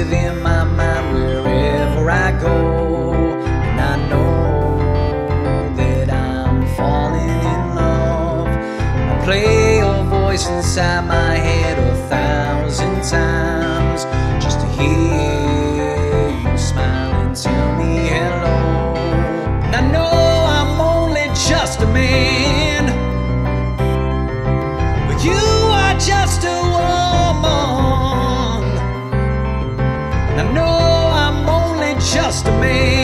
live in my mind wherever I go. And I know that I'm falling in love. I play your voice inside my head 1,000 times just to hear you smile and tell me hello. And I know I'm only just a man, but you are just a woman. I know I'm only just a man,